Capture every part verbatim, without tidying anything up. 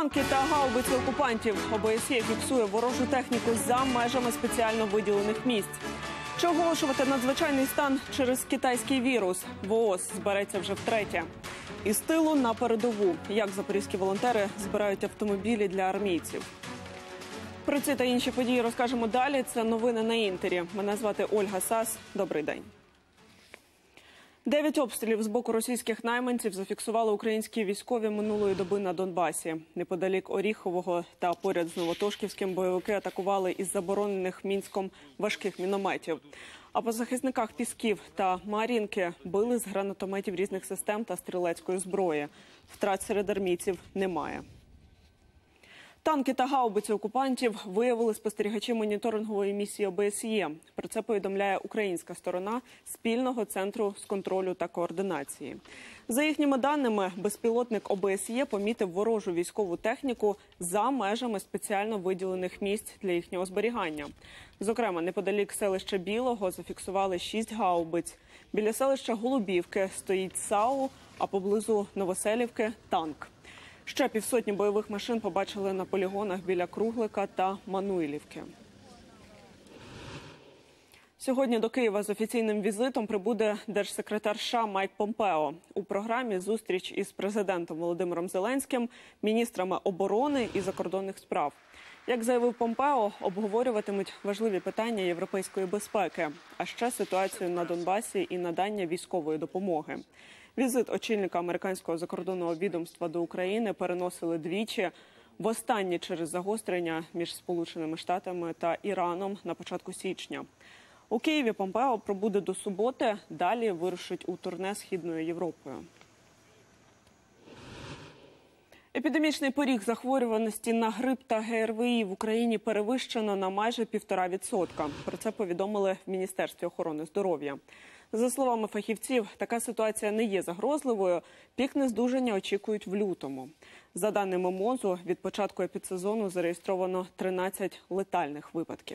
Танки та гаубиці окупантів. ОБСЄ фіксує ворожу техніку за межами спеціально виділених місць. Чи оголошувати надзвичайний стан через китайський вірус? ВООЗ збереться вже втретє. Із тилу на передову. Як запорізькі волонтери збирають автомобілі для армійців. Про ці та інші події розкажемо далі. Це новини на Інтері. Мене звати Ольга Сас. Добрий день. Дев'ять обстрілів з боку російських найманців зафіксували українські військові минулої доби на Донбасі. Неподалік Оріхового та поряд з Новотошківським бойовики атакували із заборонених Мінськом важких мінометів. А по захисниках Пісків та Мар'їнки били з гранатометів різних систем та стрілецької зброї. Втрат серед армійців немає. Танки та гаубиці окупантів виявили спостерігачі моніторингової місії ОБСЄ. Про це повідомляє українська сторона спільного центру з контролю та координації. За їхніми даними, безпілотник ОБСЄ помітив ворожу військову техніку за межами спеціально виділених місць для їхнього зберігання. Зокрема, неподалік селища Білого зафіксували шість гаубиць. Біля селища Голубівки стоїть САУ, а поблизу Новоселівки – танк. Ще півсотні бойових машин побачили на полігонах біля Круглика та Мануйлівки. Сьогодні до Києва з офіційним візитом прибуде держсекретар США Майк Помпео. У програмі зустріч із президентом Володимиром Зеленським, міністрами оборони і закордонних справ. Як заявив Помпео, обговорюватимуть важливі питання європейської безпеки, а ще ситуацію на Донбасі і надання військової допомоги. Візит очільника американського закордонного відомства до України переносили двічі. Востаннє через загострення між Сполученими Штатами та Іраном на початку січня. У Києві Помпео пробуде до суботи, далі вирушить у турне Східною Європою. Епідемічний поріг захворюваності на грип та ГРВІ в Україні перевищено на майже півтора відсотка. Про це повідомили в Міністерстві охорони здоров'я. За словами фахівців, така ситуація не є загрозливою. Пік нездужання очікують в лютому. За даними МОЗу, від початку епідсезону зареєстровано тринадцять летальних випадків.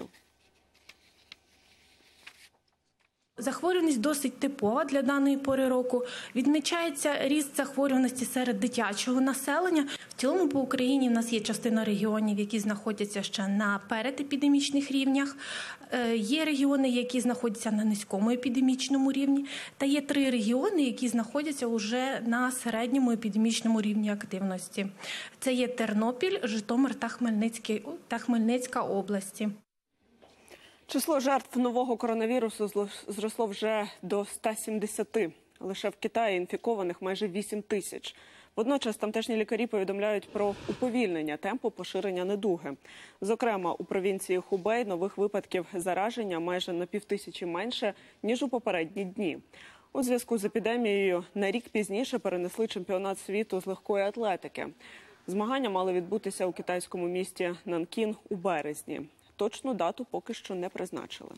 Захворюваність досить типова для даної пори року. Відмічається ріст захворюваності серед дитячого населення. В цілому по Україні в нас є частина регіонів, які знаходяться ще на передепідемічних рівнях. Є регіони, які знаходяться на низькому епідемічному рівні. Та є три регіони, які знаходяться вже на середньому епідемічному рівні активності. Це є Тернопіль, Житомир та Хмельницький, та Хмельницька області. Число жертв нового коронавірусу зросло вже до ста сімдесяти. Лише в Китаї інфікованих майже вісім тисяч. Водночас тамтешні лікарі повідомляють про уповільнення темпу поширення недуги. Зокрема, у провінції Хубей нових випадків зараження майже на півтисячі менше, ніж у попередні дні. У зв'язку з епідемією на рік пізніше перенесли чемпіонат світу з легкої атлетики. Змагання мали відбутися у китайському місті Нанкін у березні. Точну дату поки що не призначили.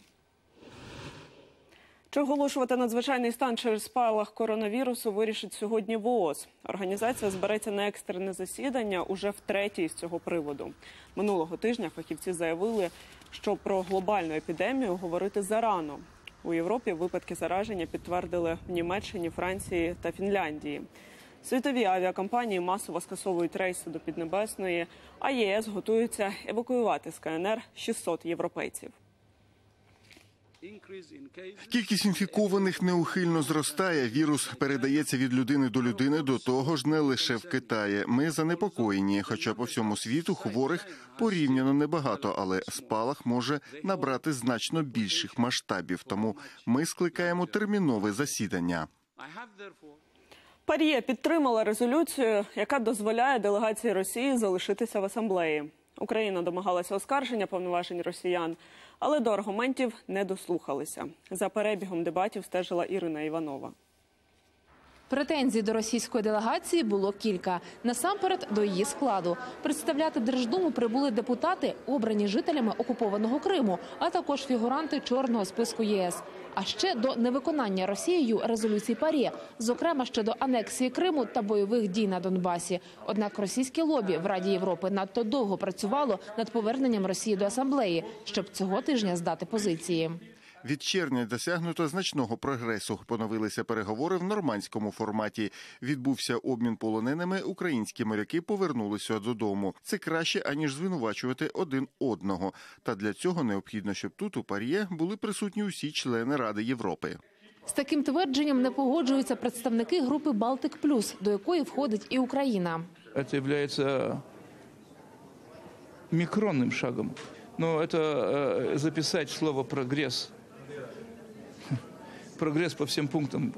Чи оголошувати надзвичайний стан через спалах коронавірусу вирішить сьогодні ВООЗ. Організація збереться на екстрене засідання уже втретє з цього приводу. Минулого тижня фахівці заявили, що про глобальну епідемію говорити зарано. У Європі випадки зараження підтвердили в Німеччині, Франції та Фінляндії. Світові авіакомпанії масово скасовують рейси до Піднебесної, а ЄС готується евакуювати з КНР шістсот європейців. Кількість інфікованих неухильно зростає. Вірус передається від людини до людини, до того ж не лише в Китаї. Ми занепокоєні, хоча по всьому світу хворих порівняно небагато, але спалах може набрати значно більших масштабів. Тому ми скликаємо термінове засідання. ПАРЄ підтримала резолюцію, яка дозволяє делегації Росії залишитися в асамблеї. Україна домагалася оскарження повноважень росіян, але до аргументів не дослухалися. За перебігом дебатів стежила Ірина Іванова. Претензій до російської делегації було кілька. Насамперед, до її складу. Представляти Держдуму прибули депутати, обрані жителями окупованого Криму, а також фігуранти чорного списку ЄС. А ще до невиконання Росією резолюцій ПАРЄ, зокрема щодо анексії Криму та бойових дій на Донбасі. Однак російське лобі в Раді Європи надто довго працювало над поверненням Росії до асамблеї, щоб цього тижня здати позиції. Від червня досягнуто значного прогресу. Поновилися переговори в нормандському форматі. Відбувся обмін полоненими, українські моряки повернулися додому. Це краще, аніж звинувачувати один одного. Та для цього необхідно, щоб тут, у ПАРЄ, були присутні усі члени Ради Європи. З таким твердженням не погоджуються представники групи «Балтик Плюс», до якої входить і Україна. Це є мікронним шагом. Но это записать слово «прогресс», прогресс по всем пунктам,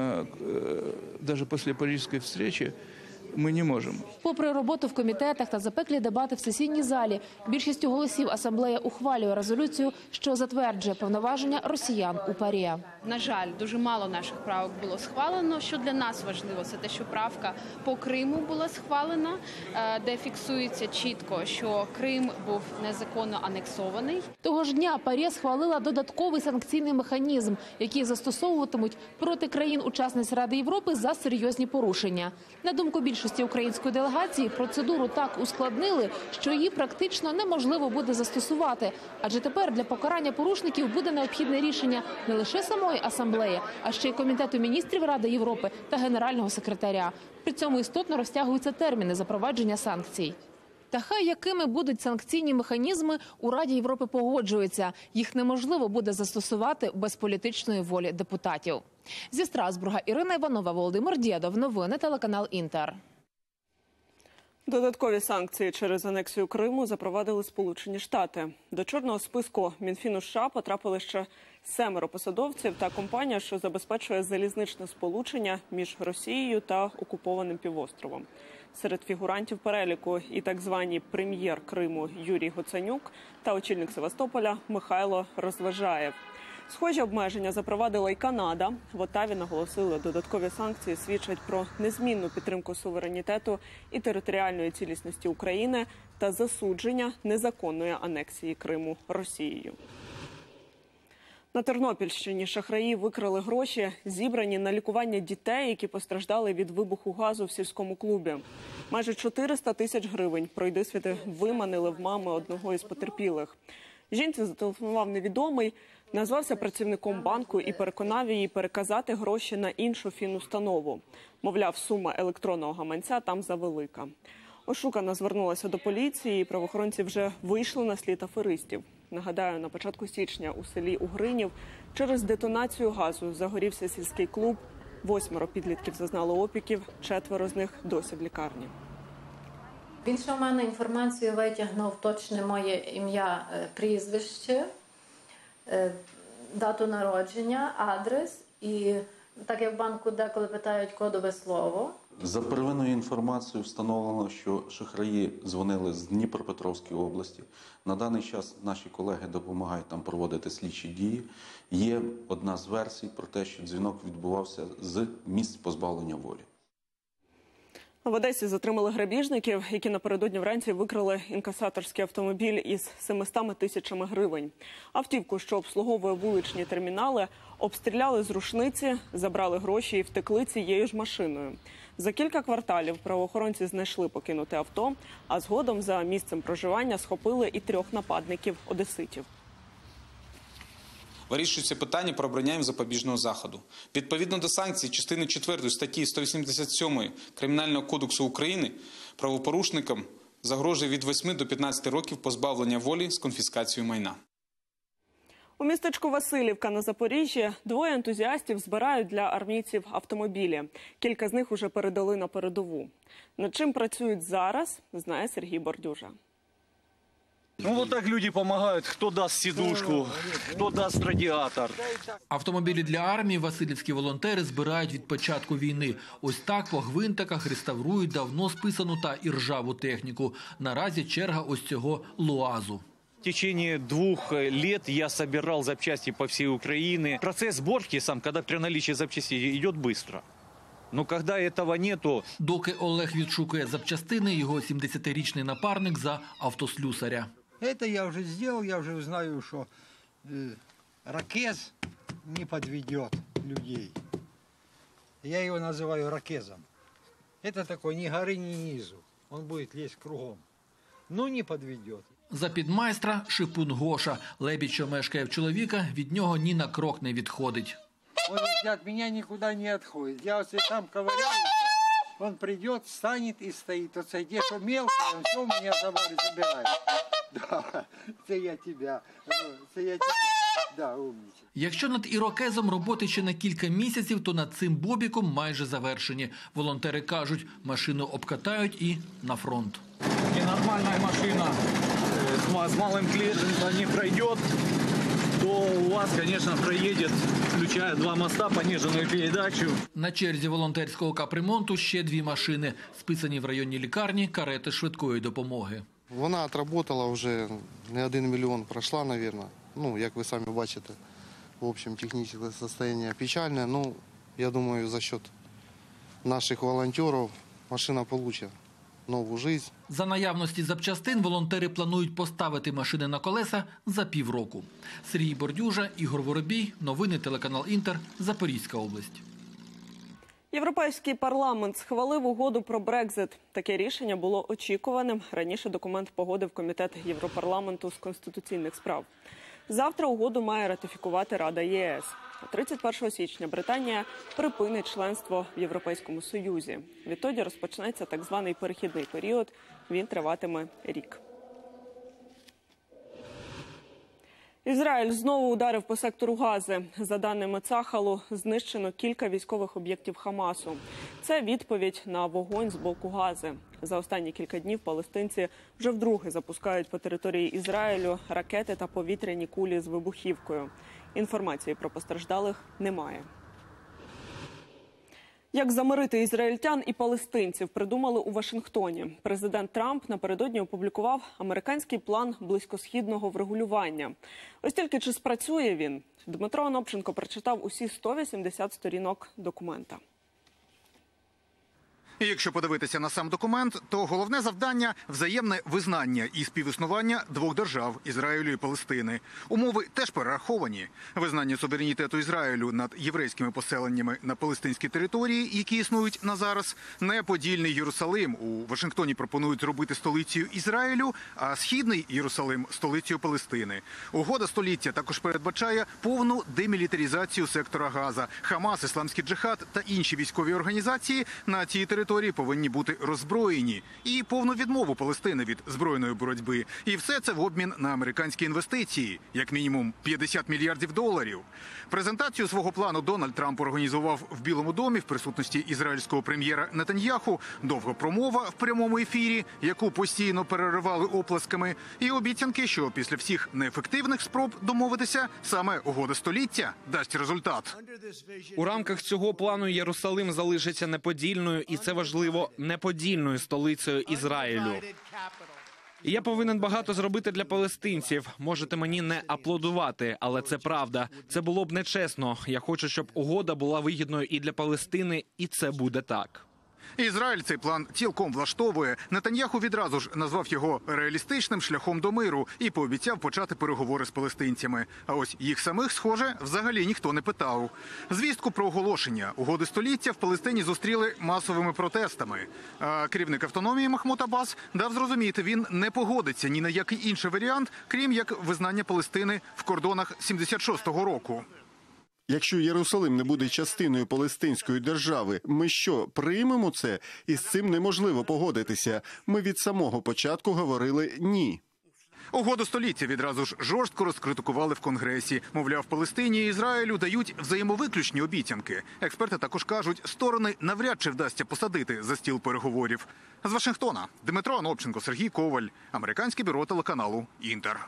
даже после Парижской встречи, ми не можемо. Попри роботу в комітетах та запеклі дебати в сесійній залі, більшістю голосів асамблея ухвалює резолюцію, що затверджує повноваження росіян у ПАРЄ. На жаль, дуже мало наших правок було схвалено. Що для нас важливо, це те, що правка по Криму була схвалена, де фіксується чітко, що Крим був незаконно анексований. Того ж дня ПАРЄ схвалила додатковий санкційний механізм, який застосовуватимуть проти країн-учасниць Ради Європи за серйозні порушення. На думку більшості української делегації, процедуру так ускладнили, що її практично неможливо буде застосувати. Адже тепер для покарання порушників буде необхідне рішення не лише самої асамблеї, а ще й Комітету міністрів Ради Європи та Генерального секретаря. При цьому істотно розтягуються терміни запровадження санкцій. Та хай якими будуть санкційні механізми, у Раді Європи погоджуються. Їх неможливо буде застосувати без політичної волі депутатів. Зі Страсбурга Ірина Іванова, Володимир Дєдов. Новини телеканал «Інтер». Додаткові санкції через анексію Криму запровадили Сполучені Штати. До чорного списку Мінфіну США потрапили ще семеро посадовців та компанія, що забезпечує залізничне сполучення між Росією та окупованим півостровом. Серед фігурантів переліку і так звані прем'єр Криму Юрій Гоценюк та очільник Севастополя Михайло Розважаєв. Схожі обмеження запровадила й Канада. В Оттаві наголосили, додаткові санкції свідчать про незмінну підтримку суверенітету і територіальної цілісності України та засудження незаконної анексії Криму Росією. На Тернопільщині шахраї викрали гроші, зібрані на лікування дітей, які постраждали від вибуху газу в сільському клубі. Майже чотириста тисяч гривень пройдисвіти виманили в мами одного із потерпілих. Жінці зателефонував невідомий, назвався працівником банку і переконав її переказати гроші на іншу фінустанову. Мовляв, сума електронного гаманця там завелика. Ошукана звернулася до поліції, і правоохоронці вже вийшли на слід аферистів. Нагадаю, на початку січня у селі Угринів через детонацію газу загорівся сільський клуб. Восьмеро підлітків зазнали опіків, четверо з них досі в лікарні. Він ще в мене інформацію витягнув точне моє ім'я, прізвище, дату народження, адрес і, так як в банку деколи питають кодове слово. За первинною інформацією встановлено, що шахраї дзвонили з Дніпропетровської області. На даний час наші колеги допомагають там проводити слідчі дії. Є одна з версій про те, що дзвінок відбувався з місць позбавлення волі. В Одесі затримали грабіжників, які напередодні вранці викрали інкасаторський автомобіль із семистами тисячами гривень. Автівку, що обслуговує вуличні термінали, обстріляли з рушниці, забрали гроші і втекли цією ж машиною. За кілька кварталів правоохоронці знайшли покинуте авто, а згодом за місцем проживання схопили і трьох нападників-одеситів. Вирішується питання про обрання їм запобіжного заходу. Відповідно до санкцій частини четвертої статті сто вісімдесят сьомої Кримінального кодексу України правопорушникам загрожує від восьми до п'ятнадцяти років позбавлення волі з конфіскацією майна. У містечку Василівка на Запоріжжі двоє ентузіастів збирають для армійців автомобілі. Кілька з них уже передали на передову. Над чим працюють зараз, знає Сергій Бордюжа. Ну, вот так люди помогают. Кто даст сидушку, кто даст радіатор. Автомобілі для армії василівські волонтери збирають від початку війни. Ось так по гвинтиках реставрують давно списану та іржаву техніку. Наразі черга ось цього ЛуАЗу. В течение двух лет я собирал запчасти по всей Украине. Процесс сборки сам, когда при наличии запчастей, идет быстро. Но когда этого нету... Доки Олег відшукує запчастини, його сімдесятирічний напарник за автослюсаря. Это я уже сделал, я уже знаю, что э, ракез не подведет людей. Я его называю ракезом. Это такой ни горы, ни низу. Он будет лезть кругом. Но не подведет. За підмайстра шипун Гоша. Лебідь, що мешкає в чоловіка, від нього ні на крок не відходить. Он от меня никуда не отходит. Я вот там ковыряюсь, он придет, встанет и стоит. Вот где что мелкое, он все у меня забирает. Да, це я тебя. Це я тебя. Да, умничай. Якщо над ірокезом роботи ще на кілька місяців, то над цим бобіком майже завершені. Волонтери кажуть, машину обкатають і на фронт. Ненормальная машина с малым клиренсом не пройдет, то у вас, конечно, проедет, включая два моста, пониженную передачу. На черзі волонтерського капремонту ще дві машини, списані в районній лікарні карети швидкої допомоги. Вона отработала вже не один мільйон, пройшла, мабуть. Ну, як ви самі бачите, в общем, технічне стані печальне. Ну, я думаю, за счет наших волонтерів машина отримає нову життя. За наявності запчастин волонтери планують поставити машини на колеса за півроку. Сергій Бордюжа, Ігор Воробій, новини телеканал Інтер, Запорізька область. Європейський парламент схвалив угоду про Брекзит. Таке рішення було очікуваним. Раніше документ погодив Комітет Європарламенту з конституційних справ. Завтра угоду має ратифікувати Рада ЄС. тридцять першого січня Британія припинить членство в Європейському Союзі. Відтоді розпочнеться так званий перехідний період. Він триватиме рік. Ізраїль знову ударив по сектору Гази. За даними Цахалу, знищено кілька військових об'єктів Хамасу. Це відповідь на вогонь з боку Гази. За останні кілька днів палестинці вже вдруге запускають по території Ізраїлю ракети та повітряні кулі з вибухівкою. Інформації про постраждалих немає. Як замирити ізраїльтян і палестинців, придумали у Вашингтоні. Президент Трамп напередодні опублікував американський план близькосхідного врегулювання. Ось тільки чи спрацює він? Дмитро Анопченко прочитав усі сто вісімдесят сторінок документа. І якщо подивитися на сам документ, то головне завдання – взаємне визнання і співіснування двох держав – Ізраїлю і Палестини. Умови теж перераховані. Визнання суверенітету Ізраїлю над єврейськими поселеннями на палестинській території, які існують на зараз. Неподільний Єрусалим у Вашингтоні пропонують зробити столицею Ізраїлю, а Східний Єрусалим – столицею Палестини. Угода століття також передбачає повну демілітаризацію сектора Газа. Хамас, Ісламський джихад та інші військові організації на цій території території повинні бути роззброєні і повну відмову Палестини від збройної боротьби. І все це в обмін на американські інвестиції, як мінімум п'ятдесят мільярдів доларів. Презентацію свого плану Дональд Трамп організував в Білому домі в присутності ізраїльського прем'єра Нетаньяху. Довга промова в прямому ефірі, яку постійно переривали оплесками, і обіцянки, що після всіх неефективних спроб домовитися, саме угода століття дасть результат. У рамках цього плану Єрусалим залишиться неподільною, і це важливо, неподільною столицею Ізраїлю. І я повинен багато зробити для палестинців. Можете мені не аплодувати, але це правда. Це було б нечесно. Я хочу, щоб угода була вигідною і для Палестини, і це буде так. Ізраїль цей план цілком влаштовує. Нетаньяху відразу ж назвав його реалістичним шляхом до миру і пообіцяв почати переговори з палестинцями. А ось їх самих, схоже, взагалі ніхто не питав. Звістку про оголошення угоди століття в Палестині зустріли масовими протестами. А керівник автономії Махмуд Аббас дав зрозуміти, він не погодиться ні на який інший варіант, крім як визнання Палестини в кордонах сімдесят шостого року. Якщо Єрусалим не буде частиною палестинської держави, ми що, приймемо це? І з цим неможливо погодитися. Ми від самого початку говорили «ні». Угоду століття відразу ж жорстко розкритикували в Конгресі. Мовляв, Палестині і Ізраїлю дають взаємовиключні обіцянки. Експерти також кажуть, сторони навряд чи вдасться посадити за стіл переговорів. З Вашингтона Дмитро Анопченко, Сергій Коваль, американське бюро телеканалу «Інтер».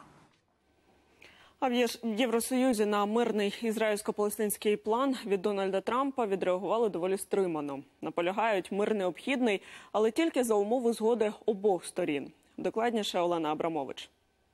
А в Євросоюзі на мирний ізраїльсько-палестинський план від Дональда Трампа відреагували доволі стримано. Наполягають, мир необхідний, але тільки за умови згоди обох сторін. Докладніше Олена Абрамович.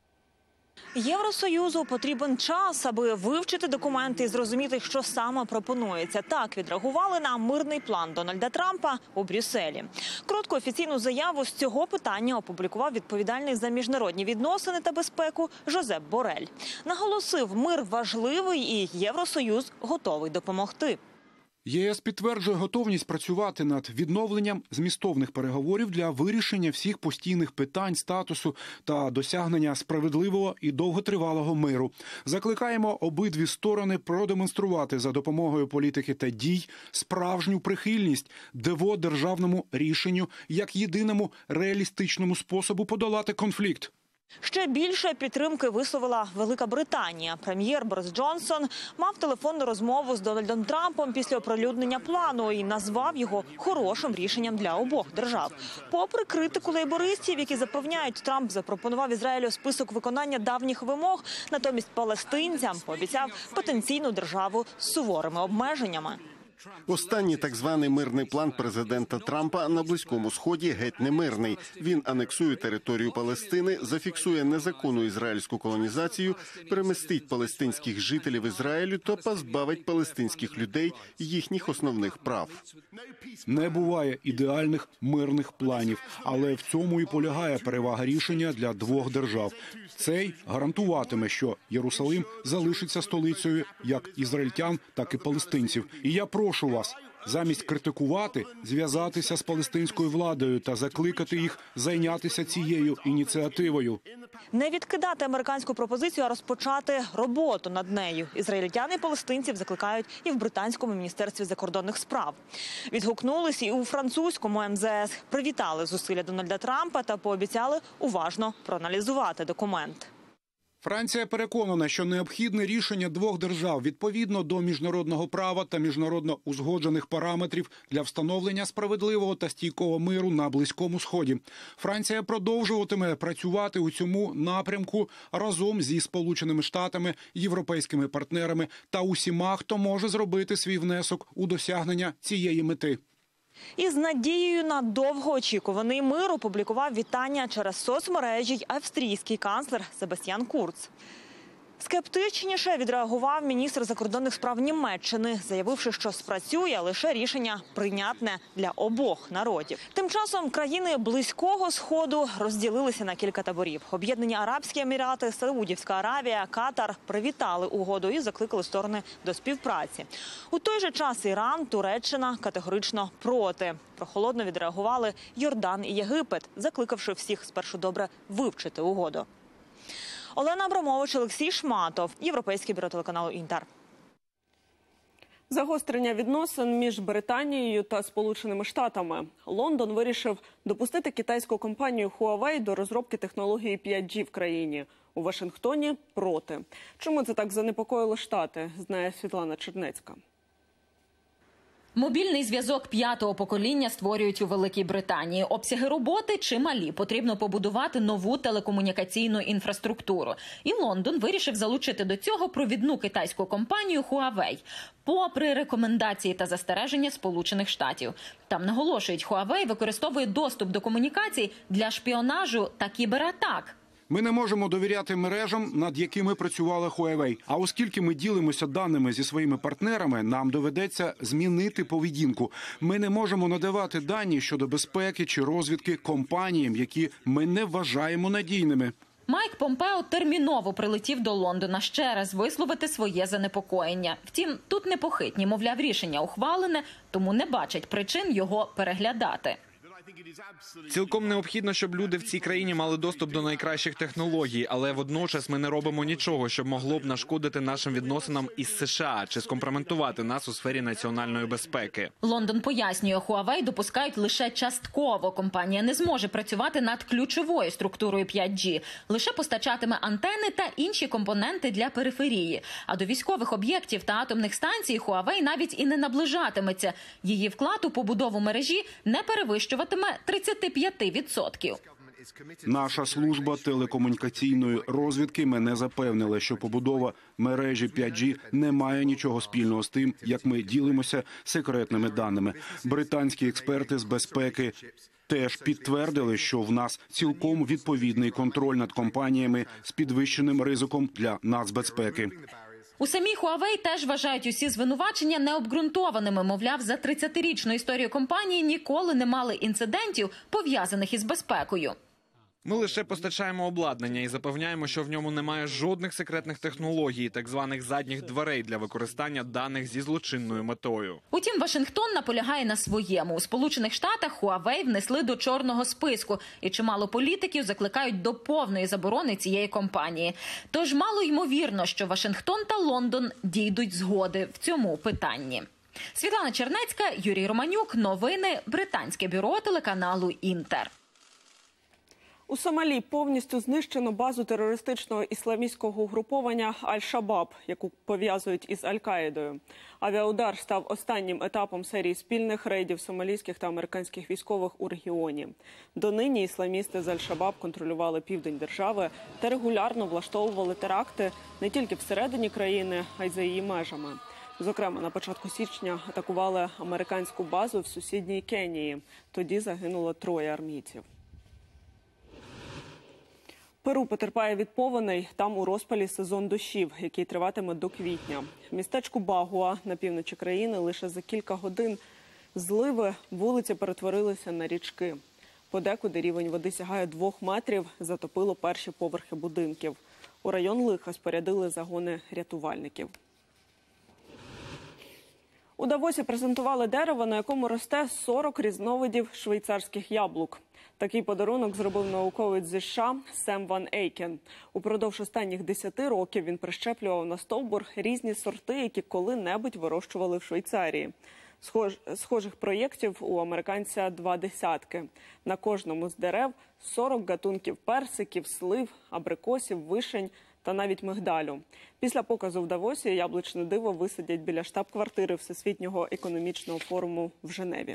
Євросоюзу потрібен час, аби вивчити документи і зрозуміти, що саме пропонується. Так відреагували на мирний план Дональда Трампа у Брюсселі. Коротку офіційну заяву з цього питання опублікував відповідальний за міжнародні відносини та безпеку Жозеп Борель. Наголосив, мир важливий і Євросоюз готовий допомогти. ЄС підтверджує готовність працювати над відновленням змістовних переговорів для вирішення всіх постійних питань, статусу та досягнення справедливого і довготривалого миру. Закликаємо обидві сторони продемонструвати за допомогою політики та дій справжню прихильність дводержавному рішенню як єдиному реалістичному способу подолати конфлікт. Ще більше підтримки висловила Велика Британія. Прем'єр Борис Джонсон мав телефонну розмову з Дональдом Трампом після оприлюднення плану і назвав його хорошим рішенням для обох держав. Попри критику лейбористів, які запевняють, Трамп запропонував Ізраїлю список виконання давніх вимог, натомість палестинцям пообіцяв потенційну державу з суворими обмеженнями. Останній так званий мирний план президента Трампа на Близькому Сході геть не мирний. Він анексує територію Палестини, зафіксує незаконну ізраїльську колонізацію, перемістить палестинських жителів Ізраїлю та позбавить палестинських людей їхніх основних прав. Не буває ідеальних мирних планів, але в цьому і полягає перевага рішення для двох держав. Цей гарантуватиме, що Єрусалим залишиться столицею як ізраїльтян, так і палестинців. І я прошу вас, замість критикувати, зв'язатися з палестинською владою та закликати їх зайнятися цією ініціативою. Не відкидати американську пропозицію, а розпочати роботу над нею. Ізраїльтяни і палестинців закликають і в британському міністерстві закордонних справ. Відгукнулись і у французькому ем зе ес. Привітали зусилля Дональда Трампа та пообіцяли уважно проаналізувати документ. Франція переконана, що необхідне рішення двох держав відповідно до міжнародного права та міжнародно узгоджених параметрів для встановлення справедливого та стійкого миру на Близькому Сході. Франція продовжуватиме працювати у цьому напрямку разом зі Сполученими Штатами, європейськими партнерами та усіма, хто може зробити свій внесок у досягнення цієї мети. І з надією на довгоочікуваний мир опублікував вітання через соцмережі й австрійський канцлер Себастьян Курц. Скептичніше відреагував міністр закордонних справ Німеччини, заявивши, що спрацює лише рішення прийнятне для обох народів. Тим часом країни Близького Сходу розділилися на кілька таборів. Об'єднані Арабські Емірати, Саудівська Аравія, Катар привітали угоду і закликали сторони до співпраці. У той же час Іран, Туреччина категорично проти. Прохолодно відреагували Йордан і Єгипет, закликавши всіх спершу добре вивчити угоду. Олена Абрамович, Олексій Шматов, Європейське бюро телеканалу «Інтер». Загострення відносин між Британією та Сполученими Штатами. Лондон вирішив допустити китайську компанію Huawei до розробки технології п'ять джі в країні. У Вашингтоні – проти. Чому це так занепокоїло Штати, знає Світлана Чернецька. Мобільний зв'язок п'ятого покоління створюють у Великій Британії. Обсяги роботи чималі. Потрібно побудувати нову телекомунікаційну інфраструктуру. І Лондон вирішив залучити до цього провідну китайську компанію Huawei. Попри рекомендації та застереження Сполучених Штатів. Там наголошують, Huawei використовує доступ до комунікацій для шпіонажу та кібератак. Ми не можемо довіряти мережам, над якими працювала Huawei. А оскільки ми ділимося даними зі своїми партнерами, нам доведеться змінити поведінку. Ми не можемо надавати дані щодо безпеки чи розвідки компаніям, які ми не вважаємо надійними. Майк Помпео терміново прилетів до Лондона ще раз висловити своє занепокоєння. Втім, тут непохитні, мовляв, рішення ухвалене, тому не бачать причин його переглядати. Цілком необхідно, щоб люди в цій країні мали доступ до найкращих технологій, але водночас ми не робимо нічого, що могло б нашкодити нашим відносинам із США чи скомпрометувати нас у сфері національної безпеки. Лондон пояснює, Huawei допускають лише частково. Компанія не зможе працювати над ключовою структурою п'ять джі. Лише постачатиме антени та інші компоненти для периферії. А до військових об'єктів та атомних станцій Huawei навіть і не наближатиметься. Її вклад у побудову мережі не перевищуватиме тридцять п'ять відсотків. Наша служба телекомунікаційної розвідки мене запевнила, що побудова мережі п'ять джі не має нічого спільного з тим, як ми ділимося секретними даними. Британські експерти з безпеки теж підтвердили, що в нас цілком відповідний контроль над компаніями з підвищеним ризиком для нацбезпеки. У самій Huawei теж вважають усі звинувачення необґрунтованими. Мовляв, за тридцятирічну історію компанії ніколи не мали інцидентів, пов'язаних із безпекою. Ми лише постачаємо обладнання і запевняємо, що в ньому немає жодних секретних технологій, так званих задніх дверей для використання даних зі злочинною метою. Утім, Вашингтон наполягає на своєму. У Сполучених Штатах Huawei внесли до чорного списку, і чимало політиків закликають до повної заборони цієї компанії. Тож мало ймовірно, що Вашингтон та Лондон дійдуть згоди в цьому питанні. Світлана Чернецька, Юрій Романюк. Новини. Британське бюро телеканалу «Інтер». У Сомалі повністю знищено базу терористичного ісламістського угруповання Аль-Шабаб, яку пов'язують із Аль-Каїдою. Авіаудар став останнім етапом серії спільних рейдів сомалійських та американських військових у регіоні. Донині ісламісти з Аль-Шабаб контролювали південь держави та регулярно влаштовували теракти не тільки всередині країни, а й за її межами. Зокрема, на початку січня атакували американську базу в сусідній Кенії. Тоді загинуло троє армійців. Перу потерпає від повеней. Там у розпалі сезон дощів, який триватиме до квітня. В містечку Багуа на півночі країни лише за кілька годин зливи вулиці перетворилися на річки. Подекуди рівень води сягає двох метрів, затопило перші поверхи будинків. У район лиха спорядили загони рятувальників. У Давосі презентували дерево, на якому росте сорок різновидів швейцарських яблук. Такий подарунок зробив науковець зі США Сем Ван Ейкен. Упродовж останніх десяти років він прищеплював на стовбур різні сорти, які коли-небудь вирощували в Швейцарії. Схож, схожих проєктів у американця два десятки. На кожному з дерев сорок гатунків персиків, слив, абрикосів, вишень та навіть мигдалю. Після показу в Давосі яблучне диво висадять біля штаб-квартири Всесвітнього економічного форуму в Женеві.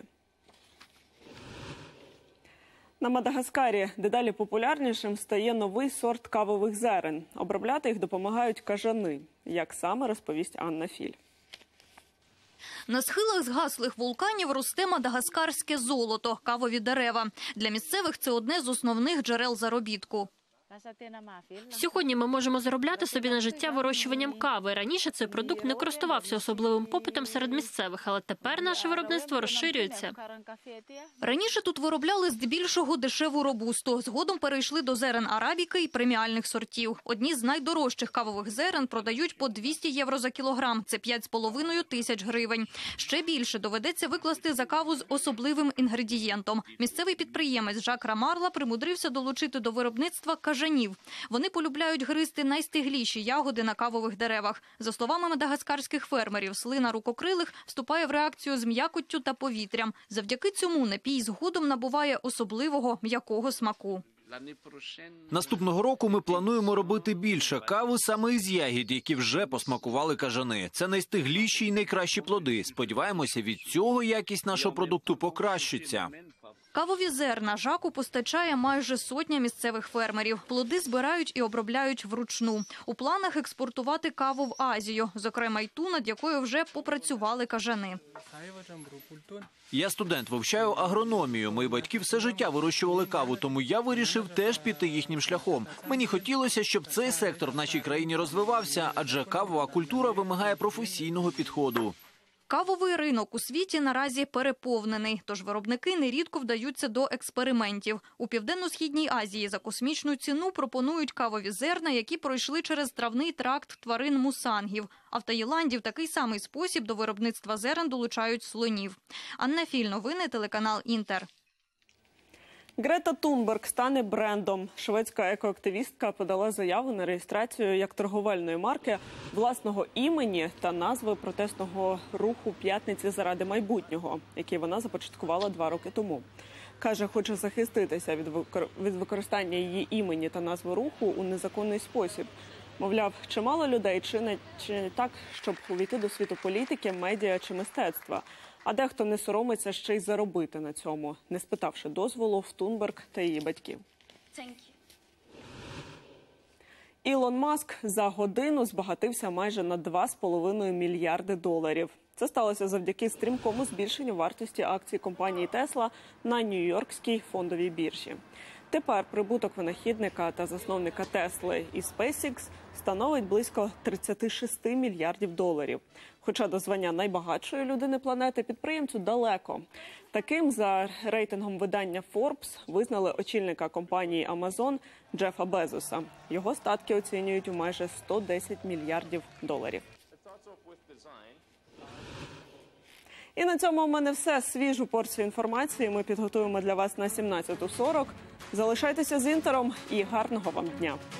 На Мадагаскарі дедалі популярнішим стає новий сорт кавових зерен. Обробляти їх допомагають кажани. Як саме, розповість Анна Філь. На схилах згаслих вулканів росте мадагаскарське золото – кавові дерева. Для місцевих це одне з основних джерел заробітку. Сьогодні ми можемо заробляти собі на життя вирощуванням кави. Раніше цей продукт не користувався особливим попитом серед місцевих, але тепер наше виробництво розширюється. Раніше тут виробляли здебільшого дешеву робусту. Згодом перейшли до зерен арабіки і преміальних сортів. Одні з найдорожчих кавових зерен продають по двісті євро за кілограм. Це п'ять з половиною тисяч гривень. Ще більше доведеться викласти за каву з особливим інгредієнтом. Місцевий підприємець Жак Рамарла примудрився долучити до виробництва кажанів. Вони полюбляють гризти найстигліші ягоди на кавових деревах. За словами мадагаскарських фермерів, слина рукокрилих вступає в реакцію з м'якоттю та повітрям. Завдяки цьому напій згодом набуває особливого м'якого смаку. Наступного року ми плануємо робити більше кави саме із ягід, які вже посмакували кажани. Це найстигліші і найкращі плоди. Сподіваємося, від цього якість нашого продукту покращиться. Кавові зерна Жаку постачає майже сотня місцевих фермерів. Плоди збирають і обробляють вручну. У планах експортувати каву в Азію, зокрема й ту, над якою вже попрацювали кажани. Я студент, вивчаю агрономію. Мої батьки все життя вирощували каву, тому я вирішив теж піти їхнім шляхом. Мені хотілося, щоб цей сектор в нашій країні розвивався, адже кавова культура вимагає професійного підходу. Кавовий ринок у світі наразі переповнений, тож виробники нерідко вдаються до експериментів. У Південно-Східній Азії за космічну ціну пропонують кавові зерна, які пройшли через травний тракт тварин мусангів. А в Таїланді в такий самий спосіб до виробництва зерен долучають слонів. Анна Філь, новини, телеканал «Інтер». Грета Тунберг стане брендом. Шведська екоактивістка подала заяву на реєстрацію як торговельної марки власного імені та назви протестного руху «П'ятниці заради майбутнього», який вона започаткувала два роки тому. Каже, хоче захиститися від використання її імені та назви руху у незаконний спосіб. Мовляв, чимало людей чи не, чи не так, щоб увійти до світу політики, медіа чи мистецтва. А дехто не соромиться ще й заробити на цьому, не спитавши дозволу в Тунберг та її батьків. Ілон Маск за годину збагатився майже на два з половиною мільярди доларів. Це сталося завдяки стрімкому збільшенню вартості акцій компанії Tesla на Нью-Йоркській фондовій біржі. Тепер прибуток винахідника та засновника Тесли і SpaceX становить близько тридцять шість мільярдів доларів. Хоча до звання найбагатшої людини планети підприємцю далеко. Таким, за рейтингом видання Forbes, визнали очільника компанії Amazon Джефа Безоса. Його статки оцінюють у майже сто десять мільярдів доларів. І на цьому у мене все. Свіжу порцію інформації ми підготуємо для вас на сімнадцяту сорок. Залишайтеся з Інтером і гарного вам дня.